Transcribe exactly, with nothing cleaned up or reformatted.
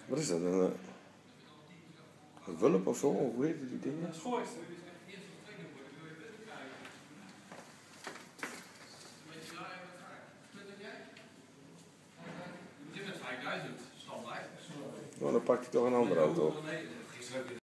Wat is dat? Een, uh, een wulp of zo? Hoe heet die dingen? Een schoois. Nou, dan pakt hij toch een andere auto.